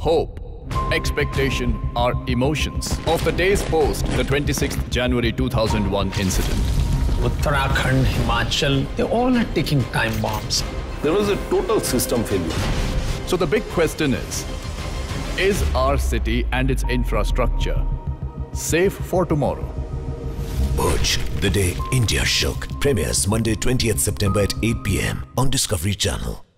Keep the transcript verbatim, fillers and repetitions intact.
hope, expectation are emotions of the days post the twenty-sixth January two thousand one incident. Uttarakhand, Himachal, they all are taking time bombs. There was a total system failure. So the big question is, is our city and its infrastructure safe for tomorrow? Bhuj, the day India shook, premieres Monday twentieth September at eight p m on Discovery Channel.